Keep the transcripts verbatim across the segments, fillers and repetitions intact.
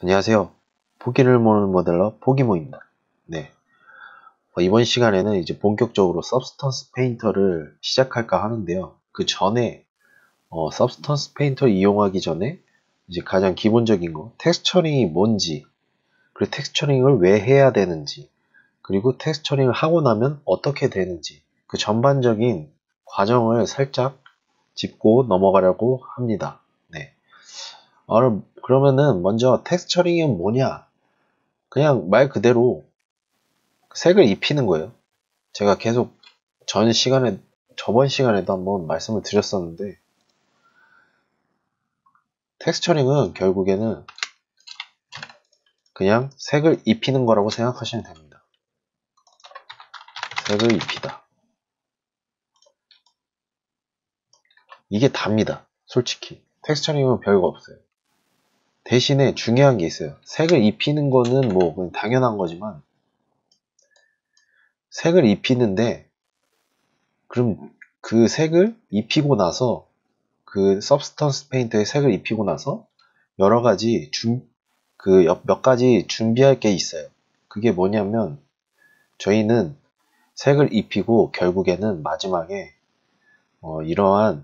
안녕하세요. 포기를 모르는 모델러 포기모입니다. 네. 어, 이번 시간에는 이제 본격적으로 서브스턴스 페인터를 시작할까 하는데요. 그 전에 어, 서브스턴스 페인터 이용하기 전에 이제 가장 기본적인 거 텍스처링이 뭔지, 그리고 텍스처링을 왜 해야 되는지, 그리고 텍스처링을 하고 나면 어떻게 되는지, 그 전반적인 과정을 살짝 짚고 넘어가려고 합니다. 네. 어, 그러면은 먼저 텍스처링은 뭐냐? 그냥 말 그대로 색을 입히는 거예요. 제가 계속 전 시간에, 저번 시간에도 한번 말씀을 드렸었는데, 텍스처링은 결국에는 그냥 색을 입히는 거라고 생각하시면 됩니다. 색을 입히다. 이게 답니다. 솔직히. 텍스처링은 별거 없어요. 대신에 중요한 게 있어요. 색을 입히는 거는 뭐 그냥 당연한 거지만, 색을 입히는데, 그럼 그 색을 입히고 나서, 그 서브스턴스 페인트에 색을 입히고 나서, 여러 가지 준, 그 몇 가지 준비할 게 있어요. 그게 뭐냐면 저희는 색을 입히고 결국에는 마지막에 어, 이러한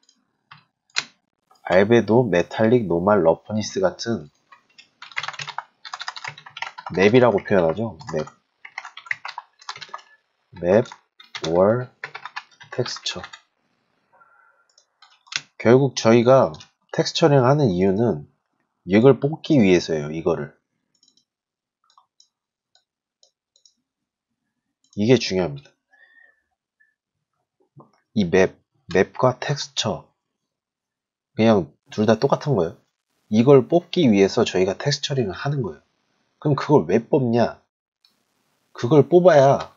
알베도, 메탈릭, 노말, 러프니스 같은 맵이라고 표현하죠. 맵, 맵, 월, 텍스처. 결국 저희가 텍스처링 하는 이유는 이걸 뽑기 위해서예요. 이거를. 이게 중요합니다. 이 맵, 맵과 텍스처 그냥 둘 다 똑같은 거예요. 이걸 뽑기 위해서 저희가 텍스처링을 하는 거예요. 그럼 그걸 왜 뽑냐? 그걸 뽑아야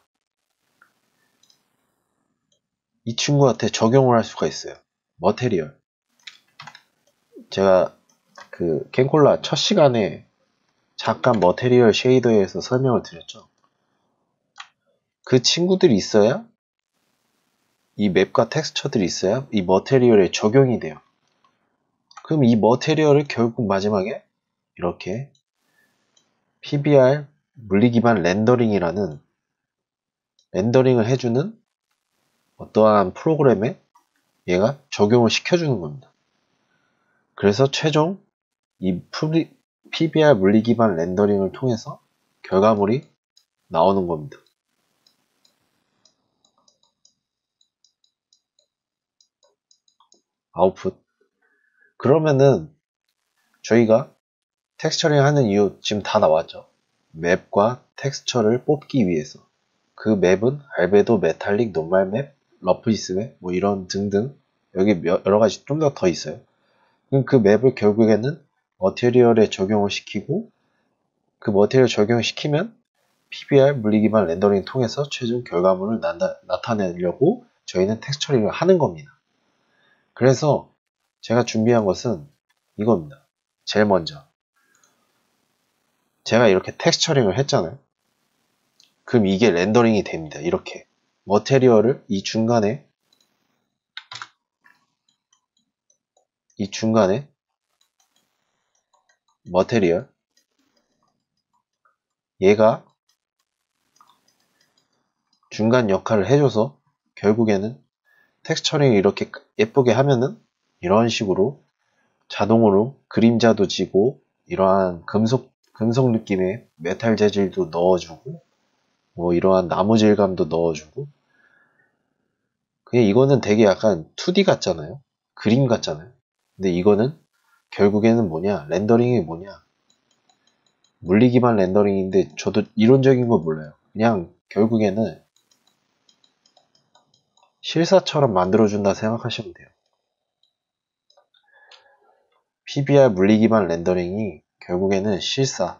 이 친구한테 적용을 할 수가 있어요. 머테리얼. 제가 그 캔콜라 첫 시간에 잠깐 머테리얼 쉐이더에 대해서 설명을 드렸죠. 그 친구들이 있어야 이 맵과 텍스처들이 있어야 이 머테리얼에 적용이 돼요. 그럼 이 머테리얼을 결국 마지막에 이렇게 피비알 물리기반 렌더링이라는 렌더링을 해주는 어떠한 프로그램에 얘가 적용을 시켜주는 겁니다. 그래서 최종 이 피비알 물리기반 렌더링을 통해서 결과물이 나오는 겁니다. 아웃풋. 그러면은 저희가 텍스처링 하는 이유 지금 다 나왔죠. 맵과 텍스처를 뽑기 위해서. 그 맵은 알베도, 메탈릭, 노말 맵, 러프니스 맵, 뭐 이런 등등 여기 여러 가지 좀 더 더 있어요. 그럼 그 맵을 결국에는 머티리얼에 적용을 시키고 그 머티리얼 적용을 시키면 피비알 물리기반 렌더링 통해서 최종 결과물을 나타, 나타내려고 저희는 텍스처링을 하는 겁니다. 그래서 제가 준비한 것은 이겁니다. 제일 먼저 제가 이렇게 텍스처링을 했잖아요. 그럼 이게 렌더링이 됩니다. 이렇게 머테리얼을 이 중간에 이 중간에 머테리얼 얘가 중간 역할을 해줘서 결국에는 텍스처링을 이렇게 예쁘게 하면은 이런 식으로 자동으로 그림자도 지고 이러한 금속 금속 느낌의 메탈 재질도 넣어주고 뭐 이러한 나무 질감도 넣어주고 그냥 이거는 되게 약간 투디 같잖아요. 그림 같잖아요. 근데 이거는 결국에는 뭐냐 렌더링이 뭐냐 물리 기반 렌더링인데 저도 이론적인 거 몰라요. 그냥 결국에는 실사처럼 만들어준다 생각하시면 돼요. 피비알 물리 기반 렌더링이 결국에는 실사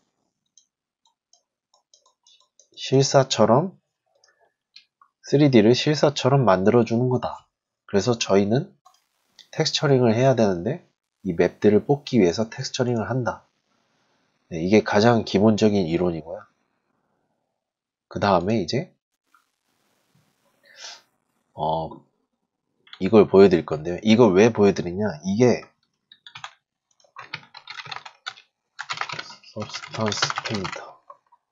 실사처럼 쓰리디를 실사처럼 만들어주는 거다. 그래서 저희는 텍스처링을 해야 되는데 이 맵들을 뽑기 위해서 텍스처링을 한다. 네, 이게 가장 기본적인 이론이고요. 그 다음에 이제 어 이걸 보여드릴 건데요. 이걸 왜 보여드리냐? 이게 서브스턴스 페인터.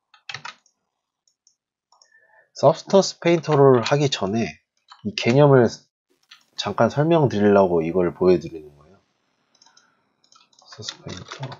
서브스턴스 페인터를 하기 전에 이 개념을 잠깐 설명드리려고 이걸 보여드리는 거예요. 서브스턴스 페인터.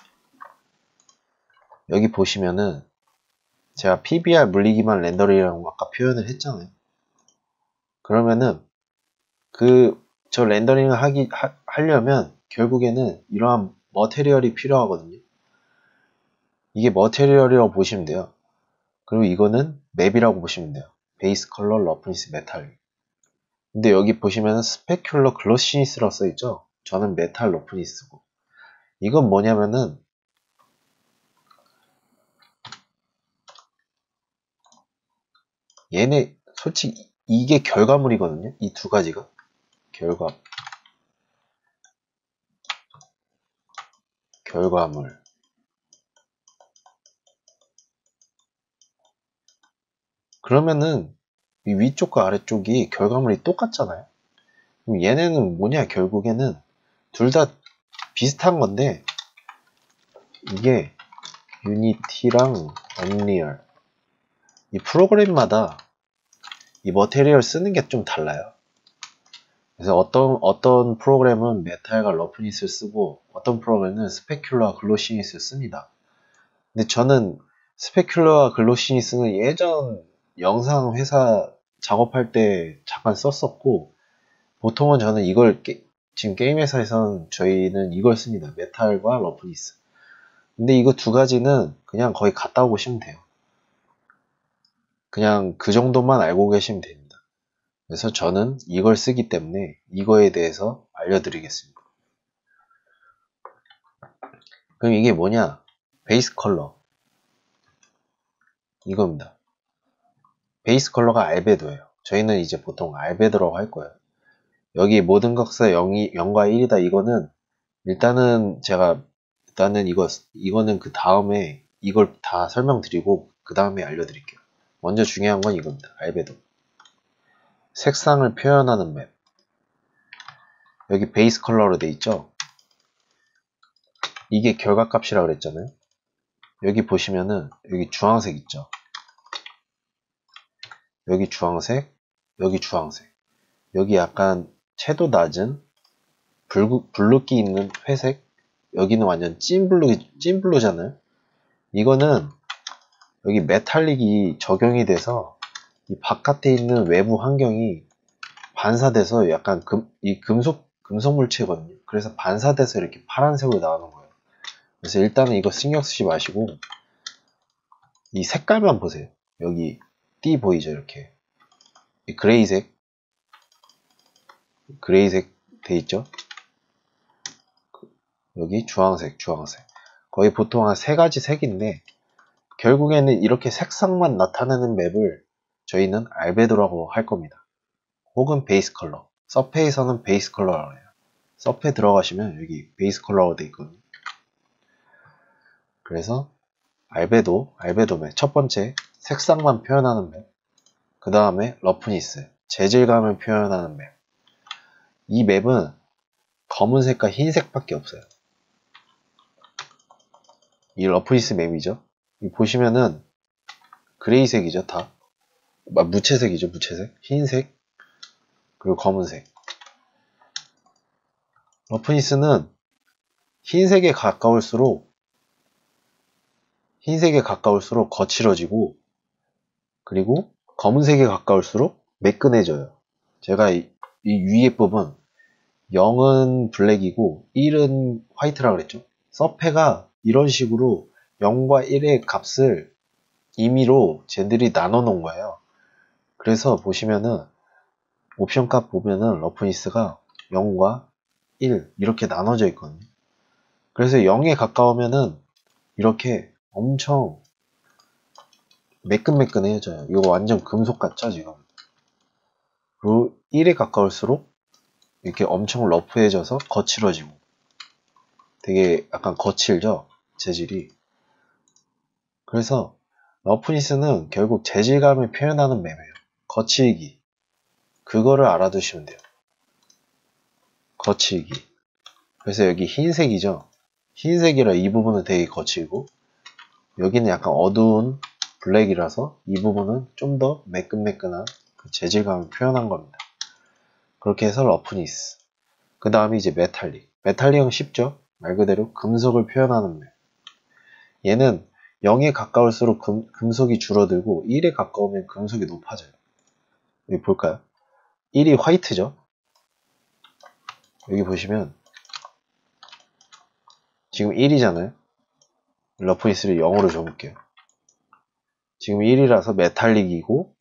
여기 보시면은 제가 피비알 물리기반 렌더링이라고 아까 표현을 했잖아요. 그러면은 그 저 렌더링을 하기 하, 하려면 결국에는 이러한 머테리얼이 필요하거든요. 이게 머테리얼이라고 보시면 돼요. 그리고 이거는 맵이라고 보시면 돼요. 베이스 컬러, 러프니스, 메탈. 근데 여기 보시면은 스페큘러 글로시니스라고 써있죠. 저는 메탈 러프니스고. 이건 뭐냐면은 얘네 솔직히 이게 결과물이거든요. 이 두 가지가 결과 결과물. 그러면은 이 위쪽과 아래쪽이 결과물이 똑같잖아요. 그럼 얘네는 뭐냐, 결국에는 둘 다 비슷한 건데 이게 유니티랑 언리얼 이 프로그램마다 이 머테리얼 쓰는 게 좀 달라요. 그래서 어떤 어떤 프로그램은 메탈과 러프니스를 쓰고 어떤 프로그램은 스페큘러와 글로시니스를 씁니다. 근데 저는 스페큘러와 글로시니스는 예전 영상 회사 작업할 때 잠깐 썼었고, 보통은 저는 이걸 게, 지금 게임 회사에서는 저희는 이걸 씁니다. 메탈과 러프니스. 근데 이거 두 가지는 그냥 거의 같다고 보시면 돼요. 그냥 그 정도만 알고 계시면 됩니다. 그래서 저는 이걸 쓰기 때문에 이거에 대해서 알려드리겠습니다. 그럼 이게 뭐냐? 베이스 컬러. 이겁니다. 베이스 컬러가 알베도예요. 저희는 이제 보통 알베도라고 할 거예요. 여기 모든 값의 영이, 영과 일이다. 이거는 일단은 제가 일단은 이거 이거는 그 다음에 이걸 다 설명드리고 그 다음에 알려드릴게요. 먼저 중요한 건 이겁니다. 알베도. 색상을 표현하는 맵. 여기 베이스 컬러로 돼 있죠. 이게 결과값이라고 그랬잖아요. 여기 보시면은 여기 주황색 있죠. 여기 주황색, 여기 주황색. 여기 약간 채도 낮은 붉, 붉기 있는 회색. 여기는 완전 찐블루, 찐블루잖아요. 이거는 여기 메탈릭이 적용이 돼서 이 바깥에 있는 외부 환경이 반사돼서 약간 금, 이 금속, 금속 물체거든요. 그래서 반사돼서 이렇게 파란색으로 나오는 거예요. 그래서 일단은 이거 신경 쓰지 마시고 이 색깔만 보세요. 여기 띠 보이죠? 이렇게 이 그레이색 그레이색 돼 있죠? 여기 주황색 주황색 거의 보통 한 세 가지 색인데 결국에는 이렇게 색상만 나타내는 맵을 저희는 알베도라고 할 겁니다. 혹은 베이스 컬러. 서페에서는 베이스 컬러라고 해요. 서페 들어가시면 여기 베이스 컬러가 돼 있거든요. 그래서 알베도, 알베도 맵. 첫 번째, 색상만 표현하는 맵. 그 다음에 러프니스, 재질감을 표현하는 맵. 이 맵은 검은색과 흰색밖에 없어요. 이 러프니스 맵이죠. 보시면은 그레이색이죠, 다. 무채색이죠, 무채색. 흰색, 그리고 검은색. 러프니스는 흰색에 가까울수록 흰색에 가까울수록 거칠어지고 그리고 검은색에 가까울수록 매끈해져요. 제가 이, 이 위에 부분 영은 블랙이고 일은 화이트라고 그랬죠. 서페가 이런 식으로 영과 일의 값을 임의로 쟤들이 나눠 놓은 거예요. 그래서 보시면은 옵션 값 보면은 러프니스가 영과 일 이렇게 나눠져 있거든요. 그래서 영에 가까우면은 이렇게 엄청 매끈매끈해져요. 이거 완전 금속 같죠 지금. 그리고 일에 가까울수록 이렇게 엄청 러프해져서 거칠어지고 되게 약간 거칠죠 재질이. 그래서 러프니스는 결국 재질감을 표현하는 맵이에요. 거칠기 그거를 알아두시면 돼요. 거칠기. 그래서 여기 흰색이죠. 흰색이라 이 부분은 되게 거칠고 여기는 약간 어두운 블랙이라서 이 부분은 좀 더 매끈매끈한 그 재질감을 표현한 겁니다. 그렇게 해서 러프니스. 그 다음에 이제 메탈릭. 메탈릭은 쉽죠? 말 그대로 금속을 표현하는 맵. 얘는 영에 가까울수록 금, 금속이 줄어들고 일에 가까우면 금속이 높아져요. 여기 볼까요? 일이 화이트죠? 여기 보시면 지금 일이잖아요. 러프니스를 영으로 줘볼게요. 지금 일이라서 메탈릭이고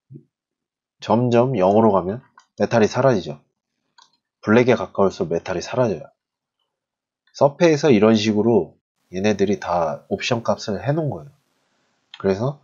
점점 영으로 가면 메탈이 사라지죠. 블랙에 가까울수록 메탈이 사라져요. 서페에서 이런 식으로 얘네들이 다 옵션 값을 해놓은 거예요. 그래서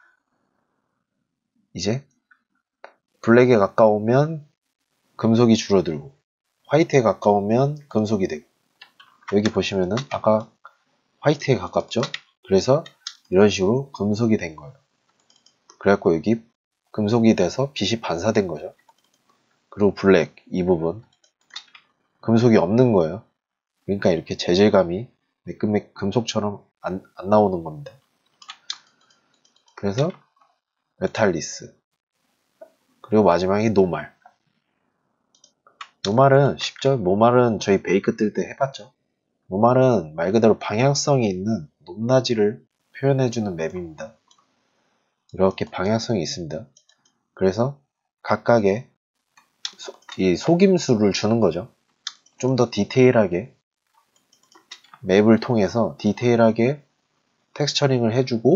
이제 블랙에 가까우면 금속이 줄어들고 화이트에 가까우면 금속이 되고 여기 보시면은 아까 화이트에 가깝죠? 그래서 이런 식으로 금속이 된 거예요. 그래갖고 여기 금속이 돼서 빛이 반사된 거죠. 그리고 블랙 이 부분 금속이 없는 거예요. 그러니까 이렇게 재질감이 매끈매끈 금속처럼 안, 안 나오는 겁니다. 그래서 메탈리스. 그리고 마지막이 노말. 노말은 쉽죠? 노말은 저희 베이크 뜰 때 해봤죠? 노말은 말 그대로 방향성이 있는 높낮이를 표현해주는 맵입니다. 이렇게 방향성이 있습니다. 그래서 각각의 소, 이 속임수를 주는 거죠. 좀 더 디테일하게 맵을 통해서 디테일하게 텍스처링을 해주고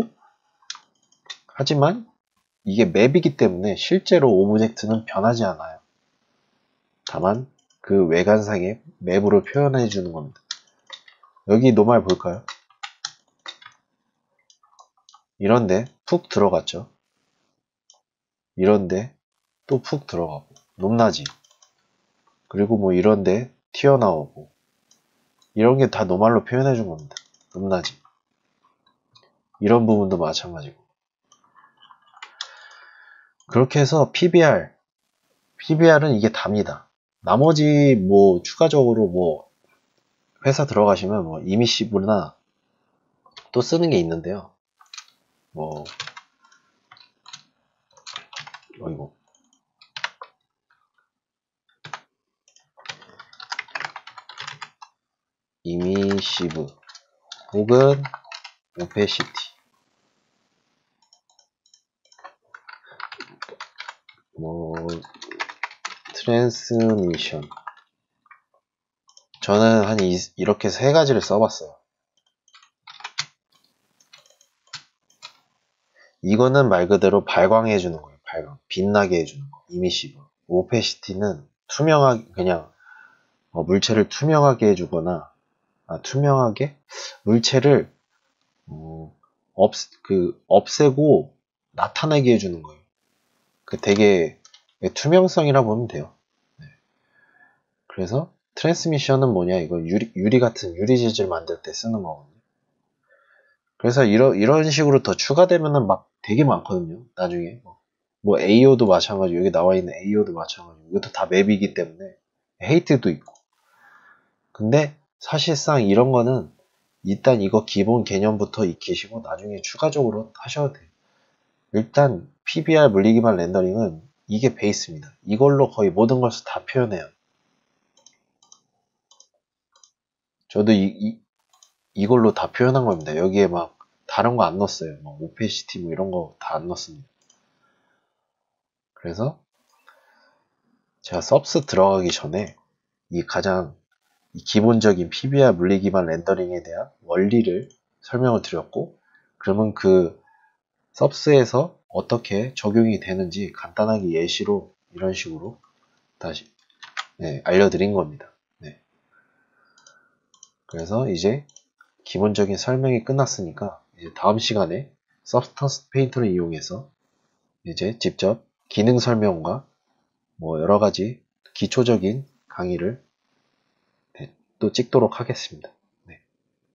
하지만 이게 맵이기 때문에 실제로 오브젝트는 변하지 않아요. 다만 그 외관상의 맵으로 표현해 주는 겁니다. 여기 노말 볼까요? 이런데 푹 들어갔죠. 이런데 또 푹 들어가고 높낮이 그리고 뭐 이런데 튀어나오고 이런 게 다 노말로 표현해 준 겁니다. 높낮이 이런 부분도 마찬가지고 그렇게 해서 피비알 피비알은 이게 답니다. 나머지 뭐 추가적으로 뭐 회사 들어가시면 뭐 이미시브나 또 쓰는 게 있는데요. 뭐 어이고 이미시브 혹은 오페시티 뭐 트랜스미션 저는 한 이, 이렇게 세 가지를 써봤어요. 이거는 말 그대로 발광해 주는 거예요. 발광 빛나게 해주는 거 이미시브. 오페시티는 투명하게 그냥 어, 물체를 투명하게 해주거나 아, 투명하게 물체를 어, 없, 그 없애고 나타나게 해주는 거예요. 그 되게 투명성이라 보면 돼요. 네. 그래서 트랜스미션은 뭐냐 이거 유리, 유리 같은 유리 재질 만들 때 쓰는 거거든요. 그래서 이런 이런 식으로 더 추가되면은 막 되게 많거든요. 나중에 뭐 에이오도 마찬가지 여기 나와 있는 에이오도 마찬가지 이것도 다 맵이기 때문에 헤이트도 있고 근데 사실상 이런 거는 일단 이거 기본 개념부터 익히시고 나중에 추가적으로 하셔도 돼요. 일단 피비알 물리기반 렌더링은 이게 베이스입니다. 이걸로 거의 모든 것을 다 표현해요. 저도 이, 이, 이걸로 다 표현한 겁니다. 여기에 막 다른 거 안 넣었어요. 뭐 오페시티 뭐 이런 거 다 안 넣었습니다. 그래서 제가 서브스 들어가기 전에 이 가장 이 기본적인 피비알 물리기반 렌더링에 대한 원리를 설명을 드렸고 그러면 그 서브스에서 어떻게 적용이 되는지 간단하게 예시로 이런 식으로 다시 네, 알려드린 겁니다. 네. 그래서 이제 기본적인 설명이 끝났으니까 이제 다음 시간에 서브스턴스 페인터를 이용해서 이제 직접 기능 설명과 뭐 여러 가지 기초적인 강의를 네, 또 찍도록 하겠습니다.